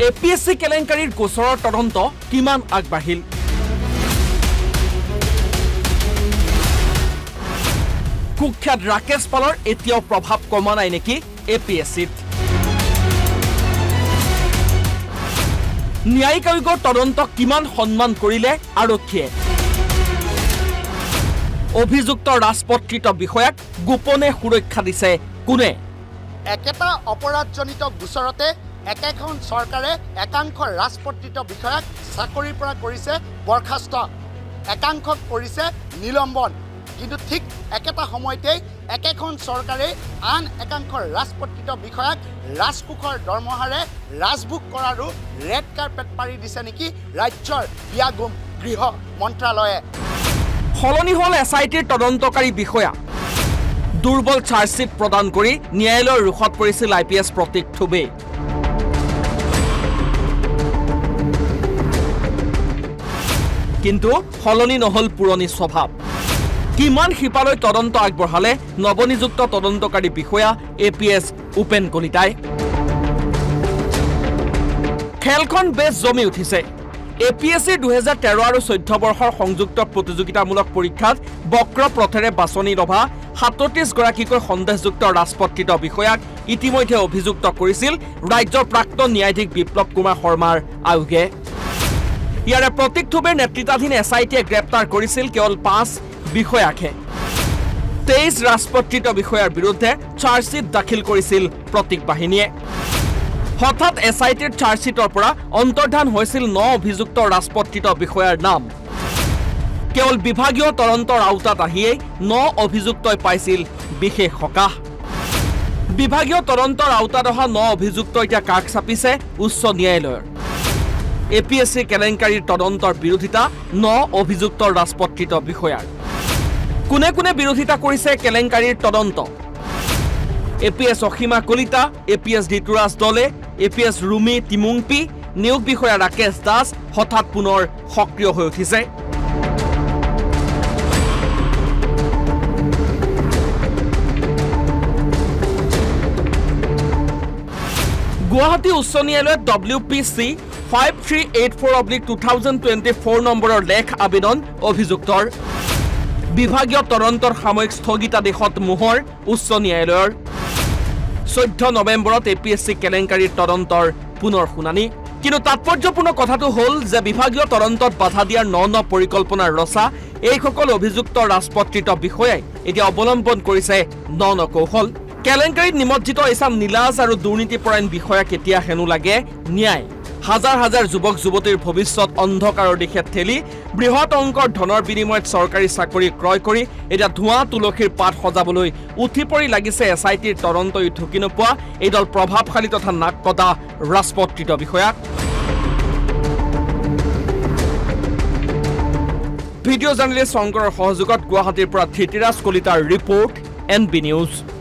APSC কেলেংকাৰীৰ গোচৰৰ তদন্ত কিমান আগবাঢ়িল কুখ্যাত ৰাকেশ পালৰ এতিয়াও প্ৰভাৱ কমা নাই নেকি APSCত ন্যায়িক আয়োগৰ তদন্ত কিমান সন্মান কৰিলে আৰক্ষীয়ে অভিযুক্ত ৰাজপত্ৰিত বিষয়াক গোপনে সুৰক্ষা দিছে কোনে একেটা অপৰাধজনিত গোচৰতে একেখন চৰকাৰে একাংশ ৰাজপত্ৰিত বিষয়াক চাকৰিৰ পৰা কৰিছে বৰখাস্ত একাংশক কৰিছে নিলম্বন কিন্তু ঠিক একেটা সময়তে একেখন চৰকাৰে আন একাংশ ৰাজপত্ৰিত বিষয়াক ৰাজকোষৰ দৰমহাৰে ৰাজভোগ কৰাৰো ৰেড কাৰ্পেট পাৰি দিছে নেকি ৰাজ্যৰ বিয়াগুম গৃহ মন্ত্ৰালয়ে হলনি হল SITৰ তদন্তকাৰী বিষয়া দুৰ্বল চাৰ্জশিট প্ৰদান কৰি ন্যায়ালয়ৰ ৰুখত পৰিছিল IPS প্ৰতীক থুবে কিন্তু হলনি নহল পুৰণি স্বভাৱ কিমান হিপালৈ তদন্ত আগবঢ়ালে নৱনিযুক্ত তদন্তকাৰী বিষয়া APS উপেন কলিতাই খেলখন বেছ জমি উঠিছে APSC 2013 আৰু 14 বৰ্ষৰ সংযুক্ত প্ৰতিযোগিতামূলক পৰীক্ষাত বক্ৰ পথেৰে বাছনি লভা 37 গৰাকীকৈ সন্দেহযুক্ত ৰাজপত্ৰিত বিষয়াক ইতিমধ্যে অভিযুক্ত কৰিছিল ৰাজ্যৰ প্ৰাক্তন ন্যায়াধীশ বিপ্লৱ কুমাৰ শৰ্মাৰ আয়োগে ইয়াৰে প্ৰতীক থুবেৰ নেতৃত্বাধীন SITয়ে গ্ৰেপ্তাৰ কৰিছিল কেৱল 5 বিষয়াকে 23 ৰাজপত্ৰিত বিষয়াৰ বিৰুদ্ধে চাৰ্জশিট দাখিল কৰিছিল প্ৰতীক বাহিনীয়ে হঠাৎ SITৰ চাৰ্জশিটৰ পৰা অন্তৰ্ধান হৈছিল 9 অভিযুক্ত ৰাজপত্ৰিত বিষয়াৰ নাম কেৱল বিভাগীয় তদন্তৰ আওতাত আহিয়েই 9 অভিযুক্তই পাইছিল বিশেষ সকাহ বিভাগীয় তদন্তৰ আওতাত অহা 9 অভিযুক্ত এতিয়া কাষ চাপিছে উচ্চ ন্যায়ালয়ৰ APSC কেলেংকাৰীৰ তদন্তৰ বিৰোধিতা 9 অভিযুক্ত ৰাজপত্ৰিত বিষয়াৰ কোনে কোনে বিৰোধিতা কৰিছে কেলেংকাৰীৰ তদন্ত APS অসীমা কলিতা APS ডিতুৰাজ দলে APS ৰুমি তিমুংপি নিয়োগ বিষয়া ৰাকেশ দাস হঠাৎ পুনৰ সক্ৰিয় হৈ উঠিছে গুৱাহাটী উচ্চ ন্যায়ালয়ত WPC 5384/2024 নম্বৰৰ লেখ আবেদন অভিযুক্তৰ বিভাগীয় তদন্তৰ সাময়িক স্থগিতাদেশত মোহৰ উচ্চ ন্যায়ালয়ৰ 14 নৱেম্বৰত APSC কেলেংকাৰীৰ তদন্তৰ পুনৰ শুনানি কিন্তু তাৎপৰ্যপূৰ্ণ কথাটো হ'ল যে বিভাগীয় তদন্তত বাধা দিয়াৰ ন পৰিকল্পনাৰ ৰচা এইসকল অভিযুক্ত ৰাজপত্ৰিত বিষয়াই এতিয়া অৱলম্বন কৰিছে ন কৌশল কেলেংকাৰীত নিমজ্জিত এচাম নিলাজ আৰু দুৰ্নীতিপৰায়ণ বিষয়া কেতিয়া হেনু লাগে ন্যায় হাজাৰ হাজাৰ যুৱক যুৱতীৰ ভৱিষ্যত অন্ধকাৰৰ দিশে ঠেলি বৃহৎ অংকৰ ধনৰ বিনিময়ত চৰকাৰী চাকৰি ক্ৰয় কৰি এটা ধোঁৱা তুলসীৰ পাত সজাবলৈ উঠি পৰি লাগিছে SITৰ তদন্তই ঢুকি নোপোৱা এইদল প্ৰভাৱশালী তথা নাককটা ৰাজপত্ৰিত বিষয়াক ভিডিঅ' জাৰ্নেলিষ্ট শংকৰৰ সহযোগত গুৱাহাটীৰ পৰা ধৃতিৰাজ কলিতাৰ ৰিপৰ্ট NB নিউজ